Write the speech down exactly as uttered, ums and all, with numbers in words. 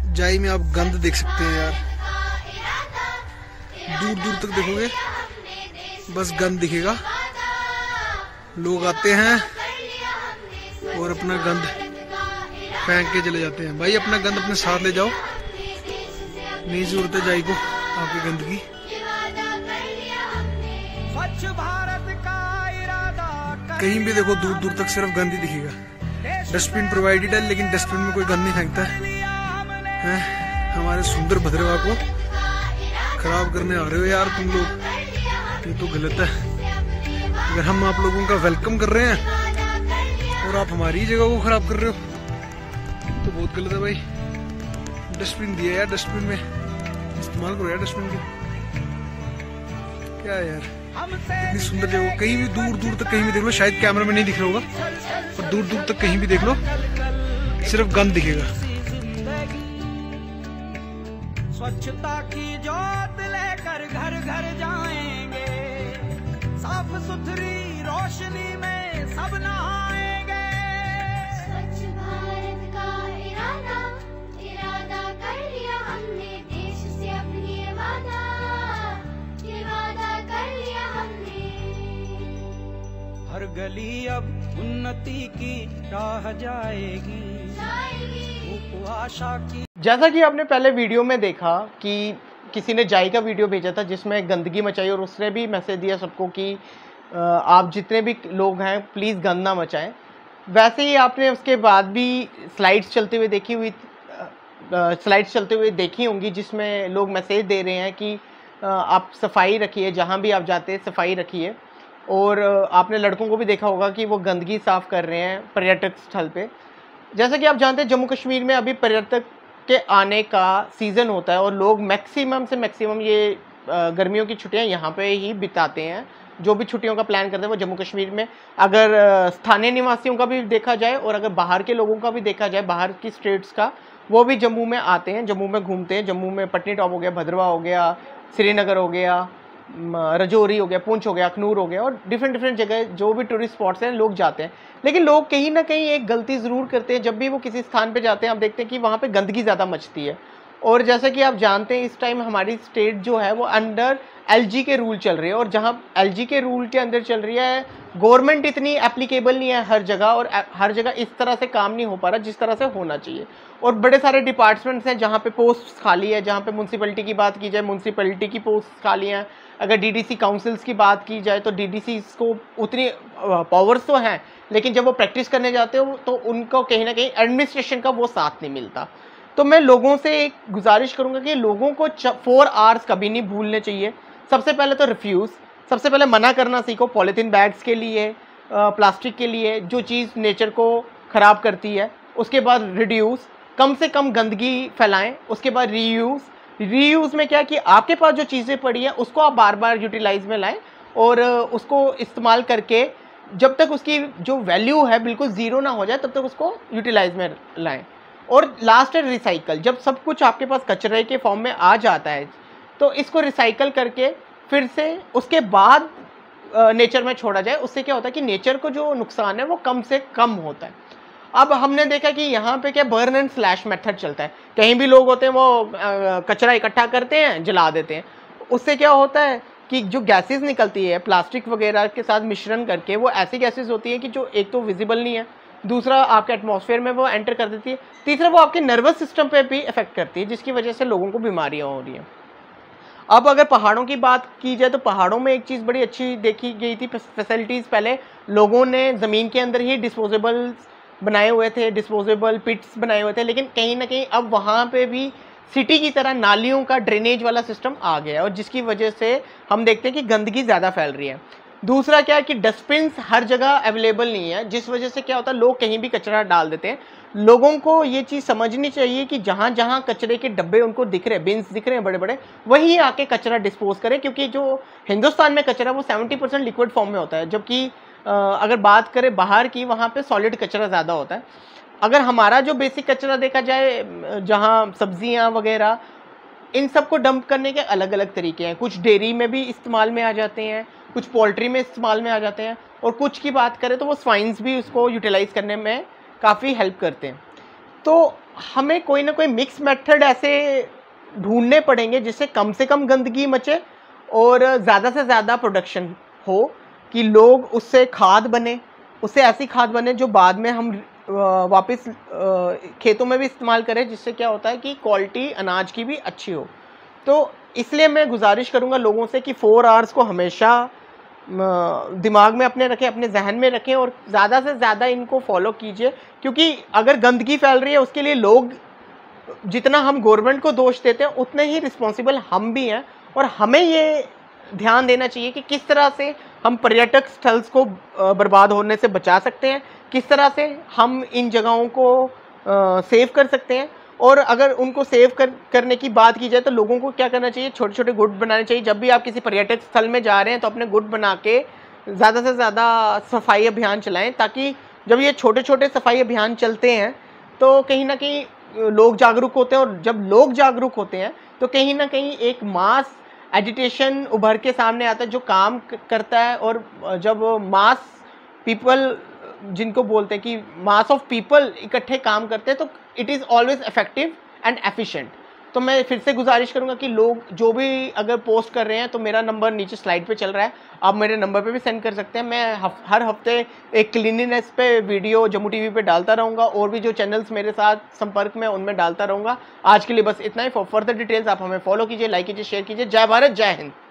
जाई में आप गंद देख सकते हैं यार, दूर दूर तक देखोगे बस गंद दिखेगा। लोग आते हैं और अपना गंद फेंक के चले जाते हैं। भाई अपना गंद अपने साथ ले जाओ, नहीं जरूरत है जाई को आपकी गंद की। कहीं भी देखो दूर दूर तक सिर्फ गंद ही दिखेगा। डस्टबिन प्रोवाइडेड है लेकिन डस्टबिन में कोई गंद नहीं फेंकता है, है? हमारे सुंदर भद्रवा को खराब करने आ रहे हो यार तुम लोग, ये तो गलत है। अगर हम आप लोगों का वेलकम कर रहे हैं और आप हमारी जगह को खराब कर रहे हो तो बहुत गलत है भाई। डस्टबिन दिया यार, डस्टबिन में इस्तेमाल करो यार डस्टबिन को। क्या यार इतनी सुंदर जगह, कहीं भी दूर दूर तक कहीं भी देख लो, शायद कैमरा में नहीं दिख रहा होगा पर दूर दूर तक कहीं भी देख लो सिर्फ गंद दिखेगा। स्वच्छता की जोत लेकर घर घर जाएंगे, साफ सुथरी रोशनी में सब नहाएंगे। स्वच्छ भारत का इरादा इरादा कर लिया हमने, देश से अपनी ये वादा ये वादा कर लिया हमने। हर गली अब उन्नति की राह जाएगी, जाएगी आशा की। जैसा कि आपने पहले वीडियो में देखा कि किसी ने जाई का वीडियो भेजा था जिसमें गंदगी मचाई और उसने भी मैसेज दिया सबको कि आप जितने भी लोग हैं प्लीज़ गंद ना मचाएं। वैसे ही आपने उसके बाद भी स्लाइड्स चलते हुए देखी हुई स्लाइड्स चलते हुए देखी होंगी जिसमें लोग मैसेज दे रहे हैं कि आप सफाई रखिए, जहाँ भी आप जाते हैं सफाई रखिए। और आपने लड़कों को भी देखा होगा कि वो गंदगी साफ़ कर रहे हैं पर्यटक स्थल पे। जैसा कि आप जानते हैं जम्मू कश्मीर में अभी पर्यटक के आने का सीज़न होता है और लोग मैक्सिमम से मैक्सिमम ये गर्मियों की छुट्टियां यहाँ पे ही बिताते हैं। जो भी छुट्टियों का प्लान करते हैं वो जम्मू कश्मीर में। अगर स्थानीय निवासियों का भी देखा जाए और अगर बाहर के लोगों का भी देखा जाए, बाहर की स्टेट्स का, वो भी जम्मू में आते हैं, जम्मू में घूमते हैं। जम्मू में पटनी टॉप हो गया, भद्रवा हो गया, श्रीनगर हो गया, रजौरी हो गया, पुंछ हो गया, अखनूर हो गया और डिफरेंट डिफरेंट जगह जो भी टूरिस्ट स्पॉट्स हैं लोग जाते हैं। लेकिन लोग कहीं ना कहीं एक गलती ज़रूर करते हैं, जब भी वो किसी स्थान पे जाते हैं आप देखते हैं कि वहाँ पे गंदगी ज़्यादा मचती है। और जैसा कि आप जानते हैं इस टाइम हमारी स्टेट जो है वो अंडर एलजी के रूल चल रही है और जहाँ एलजी के रूल के अंदर चल रही है, गवर्नमेंट इतनी एप्लीकेबल नहीं है हर जगह और हर जगह इस तरह से काम नहीं हो पा रहा जिस तरह से होना चाहिए। और बड़े सारे डिपार्टमेंट्स हैं जहाँ पे पोस्ट खाली है, जहाँ पे म्यूनसिपैलिटी की बात की जाए म्यूनसिपैलिटी की पोस्ट खाली हैं। अगर डीडीसी काउंसिल्स की बात की जाए तो डीडीसी को उतनी पावर्स तो हैं लेकिन जब वो प्रैक्टिस करने जाते हो तो उनको कहीं ना कहीं एडमिनिस्ट्रेशन का वो साथ नहीं मिलता। तो मैं लोगों से एक गुजारिश करूंगा कि लोगों को फोर आवर्स कभी नहीं भूलने चाहिए। सबसे पहले तो रिफ्यूज़, सबसे पहले मना करना सीखो पॉलीथीन बैग्स के लिए, प्लास्टिक के लिए, जो चीज़ नेचर को ख़राब करती है। उसके बाद रिड्यूस, कम से कम गंदगी फैलाएं। उसके बाद रीयूज़, रीयूज़ में क्या कि आपके पास जो चीज़ें पड़ी हैं उसको आप बार बार यूटिलाइज में लाएं और उसको इस्तेमाल करके जब तक उसकी जो वैल्यू है बिल्कुल ज़ीरो ना हो जाए तब तक उसको यूटिलाइज में लाएं। और लास्ट है रिसाइकल। जब सब कुछ आपके पास कचरे के फॉर्म में आ जाता है तो इसको रिसाइकल करके फिर से उसके बाद नेचर में छोड़ा जाए। उससे क्या होता है कि नेचर को जो नुकसान है वो कम से कम होता है। अब हमने देखा कि यहाँ पे क्या बर्न एंड स्लैश मेथड चलता है। कहीं भी लोग होते हैं वो कचरा इकट्ठा करते हैं, जला देते हैं। उससे क्या होता है कि जो गैसेस निकलती है प्लास्टिक वगैरह के साथ मिश्रण करके, वो ऐसी गैसेस होती है कि जो एक तो विजिबल नहीं है, दूसरा आपके एटमॉस्फेयर में वो एंटर कर देती है, तीसरा वो आपके नर्वस सिस्टम पे भी इफेक्ट करती है जिसकी वजह से लोगों को बीमारियाँ हो रही हैं। अब अगर पहाड़ों की बात की जाए तो पहाड़ों में एक चीज़ बड़ी अच्छी देखी गई थी फैसिलिटीज़। पहले लोगों ने ज़मीन के अंदर ही डिस्पोजेबल बनाए हुए थे, डिस्पोजेबल पिट्स बनाए हुए थे, लेकिन कहीं ना कहीं अब वहाँ पे भी सिटी की तरह नालियों का ड्रेनेज वाला सिस्टम आ गया है और जिसकी वजह से हम देखते हैं कि गंदगी ज़्यादा फैल रही है। दूसरा क्या है कि डस्टबिन्स हर जगह अवेलेबल नहीं है जिस वजह से क्या होता है लोग कहीं भी कचरा डाल देते हैं। लोगों को ये चीज़ समझनी चाहिए कि जहाँ जहाँ कचरे के डब्बे उनको दिख रहे हैं, बिन्स दिख रहे हैं बड़े बड़े, वहीं आके कचरा डिस्पोज करें। क्योंकि जो हिंदुस्तान में कचरा वो सेवेंटी परसेंट लिक्विड फॉर्म में होता है, जबकि अगर बात करें बाहर की वहाँ पे सॉलिड कचरा ज़्यादा होता है। अगर हमारा जो बेसिक कचरा देखा जाए, जहाँ सब्जियाँ वगैरह, इन सब को डंप करने के अलग अलग तरीके हैं। कुछ डेयरी में भी इस्तेमाल में आ जाते हैं, कुछ पोल्ट्री में इस्तेमाल में आ जाते हैं, और कुछ की बात करें तो वो स्वाइन्स भी उसको यूटिलाइज़ करने में काफ़ी हेल्प करते हैं। तो हमें कोई ना कोई मिक्स मेथड ऐसे ढूंढने पड़ेंगे जिससे कम से कम गंदगी मचे और ज़्यादा से ज़्यादा प्रोडक्शन हो, कि लोग उससे खाद बने, उससे ऐसी खाद बने जो बाद में हम वापस खेतों में भी इस्तेमाल करें, जिससे क्या होता है कि क्वालिटी अनाज की भी अच्छी हो। तो इसलिए मैं गुजारिश करूंगा लोगों से कि फोर आवर्स को हमेशा दिमाग में अपने रखें, अपने जहन में रखें और ज़्यादा से ज़्यादा इनको फॉलो कीजिए, क्योंकि अगर गंदगी फैल रही है उसके लिए लोग, जितना हम गवर्नमेंट को दोष देते हैं उतने ही रिस्पॉन्सिबल हम भी हैं। और हमें ये ध्यान देना चाहिए कि किस तरह से हम पर्यटक स्थल को बर्बाद होने से बचा सकते हैं, किस तरह से हम इन जगहों को सेव कर सकते हैं। और अगर उनको सेव कर करने की बात की जाए तो लोगों को क्या करना चाहिए, छोटे छोटे गुट बनाने चाहिए। जब भी आप किसी पर्यटक स्थल में जा रहे हैं तो अपने गुट बना के ज़्यादा से ज़्यादा सफाई अभियान चलाएं, ताकि जब ये छोटे छोटे सफाई अभियान चलते हैं तो कहीं ना कहीं लोग जागरूक होते हैं, और जब लोग जागरूक होते हैं तो कहीं ना कहीं एक मास एजिटेशन उभर के सामने आता है जो काम करता है। और जब मास पीपल, जिनको बोलते हैं कि मास ऑफ पीपल इकट्ठे काम करते हैं, तो it is always effective and efficient. तो मैं फिर से गुजारिश करूंगा कि लोग जो भी अगर पोस्ट कर रहे हैं तो मेरा नंबर नीचे स्लाइड पे चल रहा है, आप मेरे नंबर पे भी सेंड कर सकते हैं। मैं हफ, हर हफ्ते एक क्लीनिनेस पे वीडियो जम्मू टीवी पे डालता रहूँगा, और भी जो चैनल्स मेरे साथ संपर्क में उनमें डालता रहूँगा। आज के लिए बस इतना ही। फॉर फर्दर डिटेल्स आप हमें फॉलो कीजिए, लाइक कीजिए, शेयर कीजिए। जय भारत, जय हिंद।